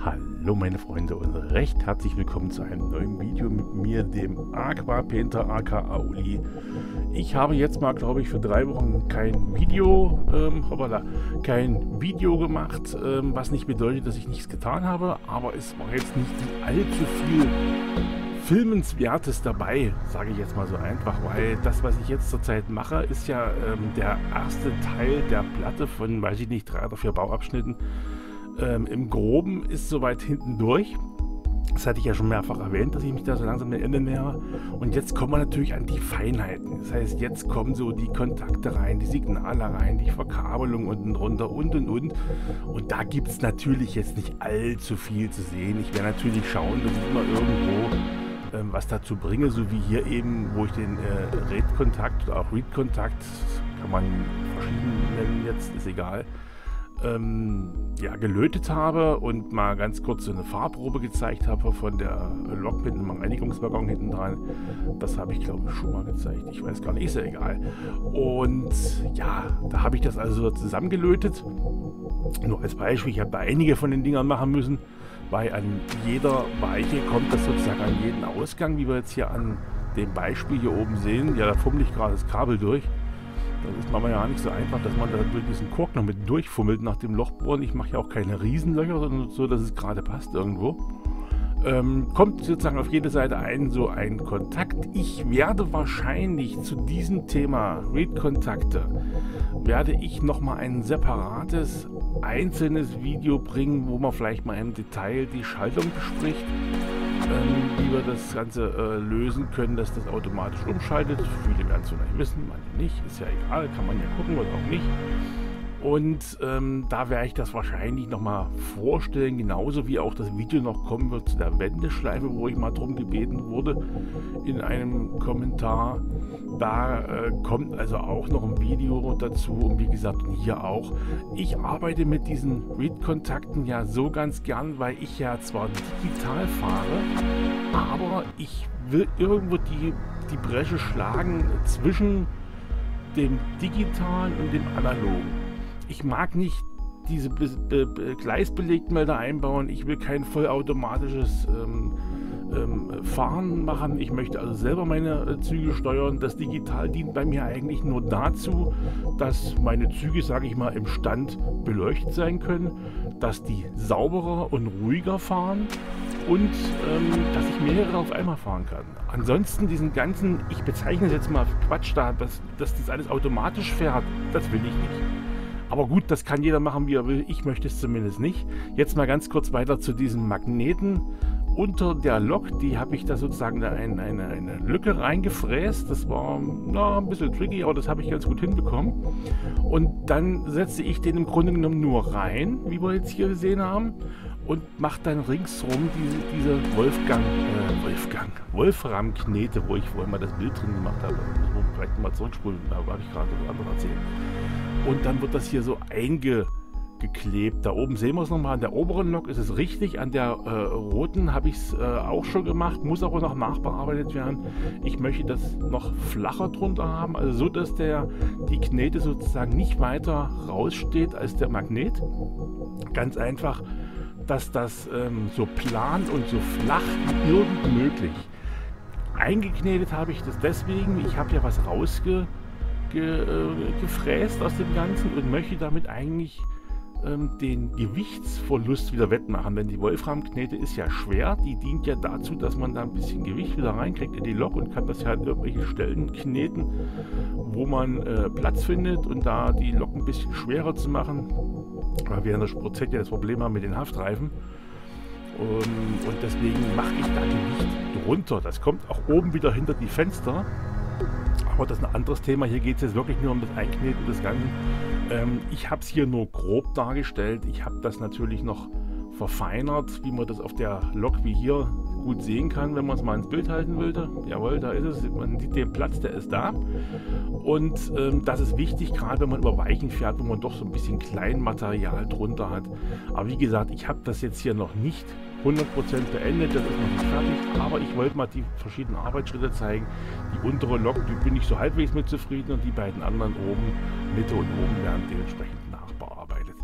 Hallo meine Freunde und recht herzlich willkommen zu einem neuen Video mit mir, dem Aquapainter aka Uli. Ich habe jetzt mal, glaube ich, für 3 Wochen kein Video gemacht, was nicht bedeutet, dass ich nichts getan habe, aber es war jetzt nicht allzu viel Filmenswertes dabei, sage ich jetzt mal so einfach, weil das, was ich jetzt zurzeit mache, ist ja der erste Teil der Platte von, weiß ich nicht, 3 oder 4 Bauabschnitten. Im Groben ist soweit hinten durch. Das hatte ich ja schon mehrfach erwähnt, dass ich mich da so langsam dem Ende nähere. Und jetzt kommen wir natürlich an die Feinheiten. Das heißt, jetzt kommen so die Kontakte rein, die Signale rein, die Verkabelung unten drunter und. Und da gibt es natürlich jetzt nicht allzu viel zu sehen. Ich werde natürlich schauen, dass ich immer irgendwo was dazu bringe, so wie hier eben, wo ich den RED-Kontakt oder auch RED-Kontakt, kann man verschieden nennen jetzt, ist egal, ja, gelötet habe und mal ganz kurz so eine Fahrprobe gezeigt habe von der Lok mit einem Reinigungswaggon hinten dran. Das habe ich, glaube ich, schon mal gezeigt. Ich weiß gar nicht, ist ja egal. Und ja, da habe ich das also zusammengelötet. Nur als Beispiel, ich habe da einige von den Dingern machen müssen, weil an jeder Weiche kommt das sozusagen an jeden Ausgang, wie wir jetzt hier an dem Beispiel hier oben sehen. Ja, da fummel ich gerade das Kabel durch. Das ist manchmal ja nicht so einfach, dass man da durch diesen Kork noch mit durchfummelt nach dem Lochbohren. Ich mache ja auch keine Riesenlöcher, sondern so, dass es gerade passt irgendwo. Kommt sozusagen auf jede Seite so ein Kontakt. Ich werde wahrscheinlich zu diesem Thema RED-Kontakte, werde ich nochmal ein separates, einzelnes Video bringen, wo man vielleicht mal im Detail die Schaltung bespricht. Wie wir das Ganze lösen können, dass das automatisch umschaltet. Viele werden es vielleicht wissen, manche nicht. Ist ja egal, kann man ja gucken oder auch nicht. Und da werde ich das wahrscheinlich nochmal vorstellen, genauso wie auch das Video noch kommen wird zu der Wendeschleife, wo ich mal drum gebeten wurde in einem Kommentar. Da kommt also auch noch ein Video dazu und wie gesagt hier auch. Ich arbeite mit diesen RED-Kontakten ja so ganz gern, weil ich ja zwar digital fahre, aber ich will irgendwo die Bresche schlagen zwischen dem digitalen und dem analogen. Ich mag nicht diese Gleisbelegmelder einbauen, ich will kein vollautomatisches Fahren machen. Ich möchte also selber meine Züge steuern. Das Digital dient bei mir eigentlich nur dazu, dass meine Züge, sage ich mal, im Stand beleuchtet sein können, dass die sauberer und ruhiger fahren und dass ich mehrere auf einmal fahren kann. Ansonsten diesen ganzen, ich bezeichne es jetzt mal Quatsch da, dass das alles automatisch fährt, das will ich nicht. Aber gut, das kann jeder machen, wie er will. Ich möchte es zumindest nicht. Jetzt mal ganz kurz weiter zu diesen Magneten unter der Lok. Die habe ich da sozusagen eine Lücke reingefräst. Das war ein bisschen tricky, aber das habe ich ganz gut hinbekommen. Und dann setze ich den im Grunde genommen nur rein, wie wir jetzt hier gesehen haben. Und mache dann ringsrum diese Wolfram-Knete, wo ich vorhin mal das Bild drin gemacht habe. Das muss man vielleicht mal zurückspulen, da habe ich gerade was anderes erzählt. Und dann wird das hier so eingeklebt. Da oben sehen wir es nochmal, an der oberen Lok ist es richtig, an der roten habe ich es auch schon gemacht, muss aber noch nachbearbeitet werden. Ich möchte das noch flacher drunter haben, also so, dass die Knete sozusagen nicht weiter raussteht als der Magnet. Ganz einfach, dass das so plan und so flach wie irgend möglich. Eingeknetet habe ich das deswegen, ich habe ja was gefräst aus dem Ganzen und möchte damit eigentlich den Gewichtsverlust wieder wettmachen, denn die Wolframknete ist ja schwer, die dient ja dazu, dass man da ein bisschen Gewicht wieder reinkriegt in die Lok und kann das ja an irgendwelche Stellen kneten, wo man Platz findet und da die Lok ein bisschen schwerer zu machen, weil wir in der Sport Z ja das Problem haben mit den Haftreifen. Und deswegen mache ich da Gewicht drunter. Das kommt auch oben wieder hinter die Fenster. Aber das ist ein anderes Thema. Hier geht es jetzt wirklich nur um das Einkneten des Ganzen. Ich habe es hier nur grob dargestellt. Ich habe das natürlich noch verfeinert, wie man das auf der Lok wie hier gut sehen kann, wenn man es mal ins Bild halten wollte. Jawohl, da ist es. Man sieht den Platz, der ist da. Und das ist wichtig, gerade wenn man über Weichen fährt, wo man doch so ein bisschen Kleinmaterial drunter hat. Aber wie gesagt, ich habe das jetzt hier noch nicht 100% beendet, das ist noch nicht fertig, aber ich wollte mal die verschiedenen Arbeitsschritte zeigen. Die untere Lok, die bin ich so halbwegs mit zufrieden und die beiden anderen oben, Mitte und oben werden dementsprechend nachbearbeitet.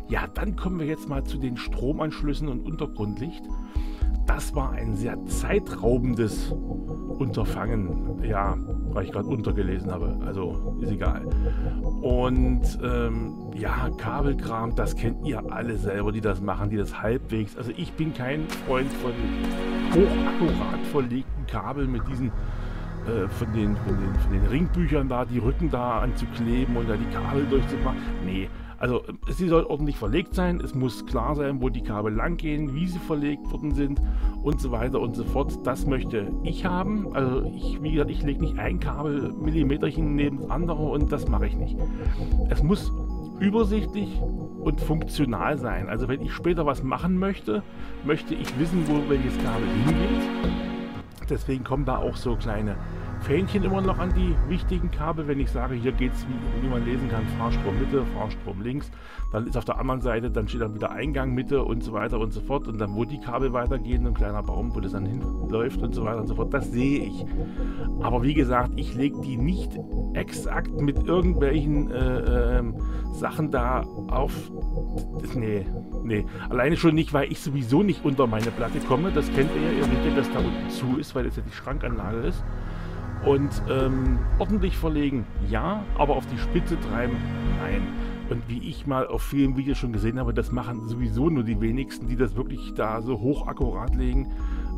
Ja, dann kommen wir jetzt mal zu den Stromanschlüssen und Untergrundlicht. Das war ein sehr zeitraubendes Unterfangen, ja, weil ich gerade untergelesen habe, also ist egal. Und ja, Kabelkram, das kennt ihr alle selber, die das machen, die das halbwegs, also ich bin kein Freund von hochakkurat verlegten Kabeln mit diesen von den Ringbüchern da, die Rücken da anzukleben und da die Kabel durchzumachen. Nee, also sie soll ordentlich verlegt sein, es muss klar sein, wo die Kabel lang gehen, wie sie verlegt worden sind und so weiter und so fort. Das möchte ich haben. Also wie gesagt, ich lege nicht ein Kabel Millimeterchen neben das andere und das mache ich nicht. Es muss übersichtlich und funktional sein. Also wenn ich später was machen möchte, möchte ich wissen, wo welches Kabel hingeht. Deswegen kommen da auch so kleine Fähnchen immer noch an die wichtigen Kabel. Wenn ich sage, hier geht es, wie man lesen kann, Fahrstrom Mitte, Fahrstrom links, dann ist auf der anderen Seite, dann steht dann wieder Eingang Mitte und so weiter und so fort. Und dann, wo die Kabel weitergehen, ein kleiner Baum, wo das dann hinläuft und so weiter und so fort, das sehe ich. Aber wie gesagt, ich lege die nicht exakt mit irgendwelchen Sachen da auf. Nee. Alleine schon nicht, weil ich sowieso nicht unter meine Platte komme. Das kennt ihr ja, ihr seht ja, dass da unten zu ist, weil das ja die Schrankanlage ist. Und ordentlich verlegen, ja, aber auf die Spitze treiben, nein. Und wie ich mal auf vielen Videos schon gesehen habe, das machen sowieso nur die wenigsten, die das wirklich da so hochakkurat legen.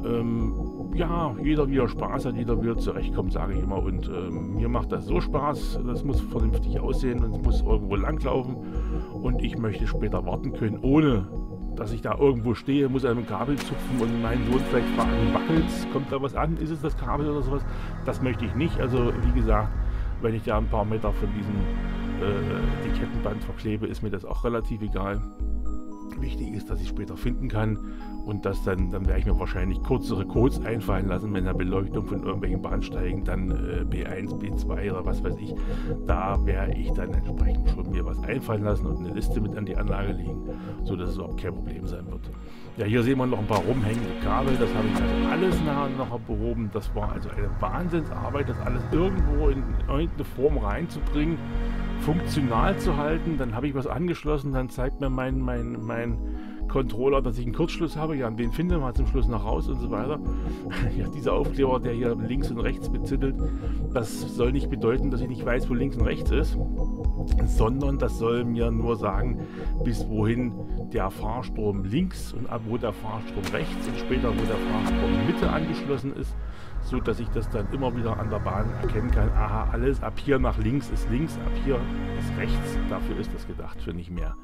Ja, jeder wie er Spaß hat, jeder wie er zurechtkommt, sage ich immer. Und mir macht das so Spaß, das muss vernünftig aussehen und es muss irgendwo langlaufen. Und ich möchte später warten können, ohne dass ich da irgendwo stehe, muss an einem Kabel zupfen und meinen Sohn vielleicht fragen, wackelt's, kommt da was an, ist es das Kabel oder sowas? Das möchte ich nicht. Also wie gesagt, wenn ich da ein paar Meter von diesem Etikettenband verklebe, ist mir das auch relativ egal. Wichtig ist, dass ich später finden kann und das dann werde ich mir wahrscheinlich kürzere Codes einfallen lassen, wenn der Beleuchtung von irgendwelchen Bahnsteigen dann B1, B2 oder was weiß ich, da werde ich dann entsprechend schon mir was einfallen lassen und eine Liste mit an die Anlage legen, so dass es überhaupt kein Problem sein wird. Ja, hier sehen wir noch ein paar rumhängende Kabel, das habe ich also alles nachher behoben. Das war also eine Wahnsinnsarbeit, das alles irgendwo in irgendeine Form reinzubringen, funktional zu halten. Dann habe ich was angeschlossen, dann zeigt mir mein Controller, dass ich einen Kurzschluss habe. Ja, den finden wir zum Schluss noch raus und so weiter. Ja, dieser Aufkleber, der hier links und rechts bezittelt, das soll nicht bedeuten, dass ich nicht weiß, wo links und rechts ist, sondern das soll mir nur sagen, bis wohin der Fahrstrom links und ab wo der Fahrstrom rechts und später wo der Fahrstrom Mitte angeschlossen ist, so dass ich das dann immer wieder an der Bahn erkennen kann. Aha, alles ab hier nach links ist links, ab hier ist rechts. Dafür ist das gedacht, für nicht mehr.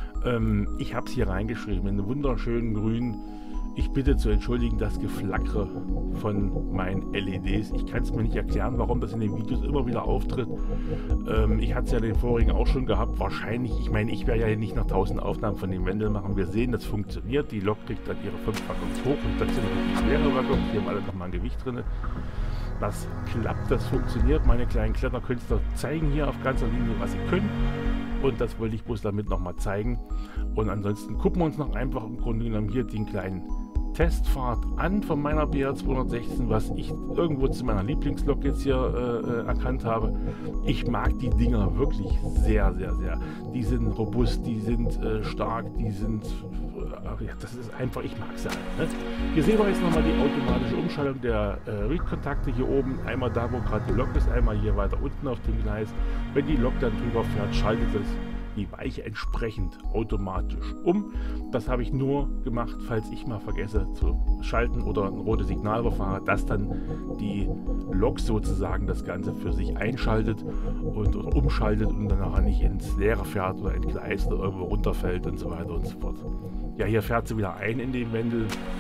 Ich habe es hier reingeschrieben, in wunderschönen Grün. Ich bitte zu entschuldigen, das Geflackere von meinen LEDs. Ich kann es mir nicht erklären, warum das in den Videos immer wieder auftritt. Ich hatte es ja in den vorigen auch schon gehabt. Wahrscheinlich, ich meine, ich werde ja nicht noch 1000 Aufnahmen von dem Wendel machen. Wir sehen, das funktioniert. Die Lok kriegt dann ihre 5 Waggons hoch und das sind wirklich schwere Waggons. Die haben alle nochmal ein Gewicht drin. Das klappt, das funktioniert. Meine kleinen Kletterkünstler zeigen hier auf ganzer Linie, was sie können. Und das wollte ich bloß damit nochmal zeigen. Und ansonsten gucken wir uns noch einfach im Grunde genommen hier den kleinen Testfahrt an von meiner BR 216, was ich irgendwo zu meiner Lieblingslok jetzt hier erkannt habe. Ich mag die Dinger wirklich sehr, sehr, sehr. Die sind robust, die sind stark, die sind... ja, das ist einfach, ich mag sie alle. Ne? Hier sehen wir jetzt nochmal die automatische Umschaltung der Read-Kontakte hier oben. Einmal da, wo gerade die Lok ist, einmal hier weiter unten auf dem Gleis. Wenn die Lok dann drüber fährt, schaltet es die Weiche entsprechend automatisch um. Das habe ich nur gemacht, falls ich mal vergesse zu schalten oder ein rotes Signal überfahre, dass dann die Lok sozusagen das Ganze für sich einschaltet und oder umschaltet und dann nachher nicht ins Leere fährt oder entgleist oder irgendwo runterfällt und so weiter und so fort. Ja, hier fährt sie wieder ein in den Wendel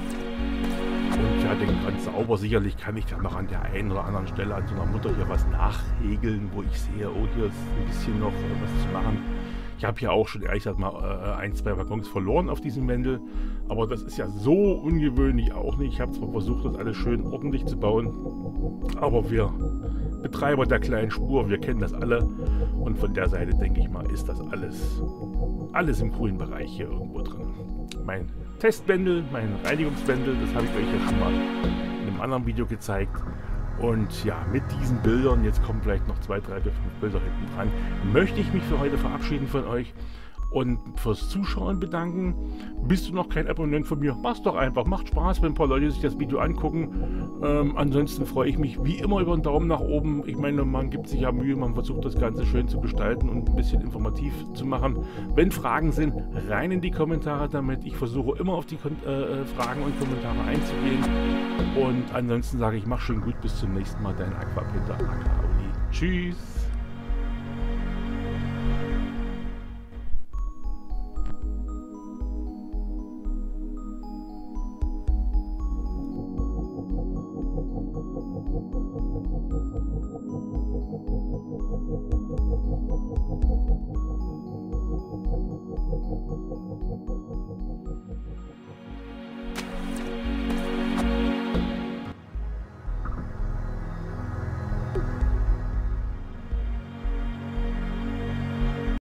und fährt den ganz sauber. Sicherlich kann ich dann noch an der einen oder anderen Stelle an so einer Mutter hier was nachhäkeln, wo ich sehe, oh, hier ist ein bisschen noch was zu machen. Ich habe hier auch schon ehrlich gesagt mal 1-2 Waggons verloren auf diesem Wendel, aber das ist ja so ungewöhnlich auch nicht. Ich habe zwar versucht, das alles schön ordentlich zu bauen, aber wir Betreiber der kleinen Spur, wir kennen das alle und von der Seite, denke ich mal, ist das alles im grünen Bereich hier irgendwo drin. Mein Testwendel, mein Reinigungswendel, das habe ich euch ja schon mal in einem anderen Video gezeigt. Und ja, mit diesen Bildern, jetzt kommen vielleicht noch 2, 3, 4, 5 Bilder hinten dran, möchte ich mich für heute verabschieden von euch und fürs Zuschauen bedanken. Bist du noch kein Abonnent von mir? Mach's doch einfach. Macht Spaß, wenn ein paar Leute sich das Video angucken. Ansonsten freue ich mich wie immer über einen Daumen nach oben. Ich meine, man gibt sich ja Mühe, man versucht das Ganze schön zu gestalten und ein bisschen informativ zu machen. Wenn Fragen sind, rein in die Kommentare damit. Ich versuche immer auf die Fragen und Kommentare einzugehen. Und ansonsten sage ich, mach schön gut, bis zum nächsten Mal. Dein Aquapeter, aka Uli. Tschüss.